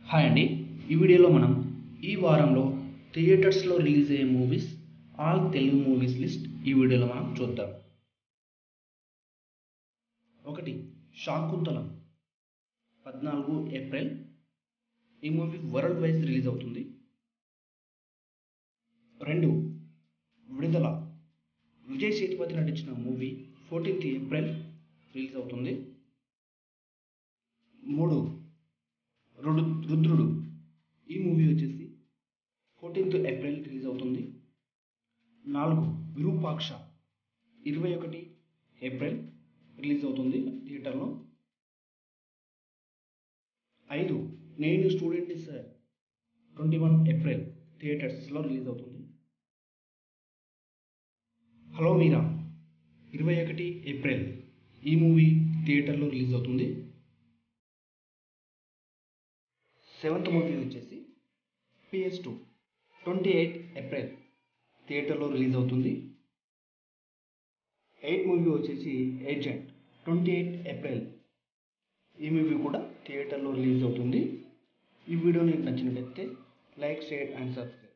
Hi అండి. ఈ వీడియోలో మనం ఈ వారంలో థియేటర్స్లో రిలీజ్ అయ్యే movies all Telugu movies list ఈ వీడియోలో మనం చూద్దాం. 1. శాకుంతలం 14 ఏప్రిల్. ఈ మూవీ వరల్డ్ వైజ్ రిలీజ్ అవుతుంది. 2. విడుదల విజయ్ సేతుపతి నటించిన మూవీ 14th ఏప్రిల్ రిలీజ్ అవుతుంది. 3. రుద్రుడు. ఈ మూవీ వచ్చేసి 14th ఏప్రిల్ రిలీజ్ అవుతుంది. 4. విరూపాక్ష 21 ఏప్రిల్ రిలీజ్ అవుతుంది థియేటర్లో. 5. నేను స్టూడెంట్ సార్ 21 ఏప్రిల్ థియేటర్స్లో రిలీజ్ అవుతుంది. హలో మీరా 21 ఏప్రిల్ ఈ మూవీ థియేటర్లో రిలీజ్ అవుతుంది. 7th మూవీ వచ్చేసి PS2 28 ఏప్రిల్ థియేటర్లో రిలీజ్ అవుతుంది. 8 మూవీ వచ్చేసి ఏజెంట్ 28 ఏప్రిల్ ఈ మూవీ కూడా థియేటర్లో రిలీజ్ అవుతుంది. ఈ వీడియో మీకు నచ్చినట్లయితే లైక్, షేర్ అండ్ సబ్స్క్రైబ్.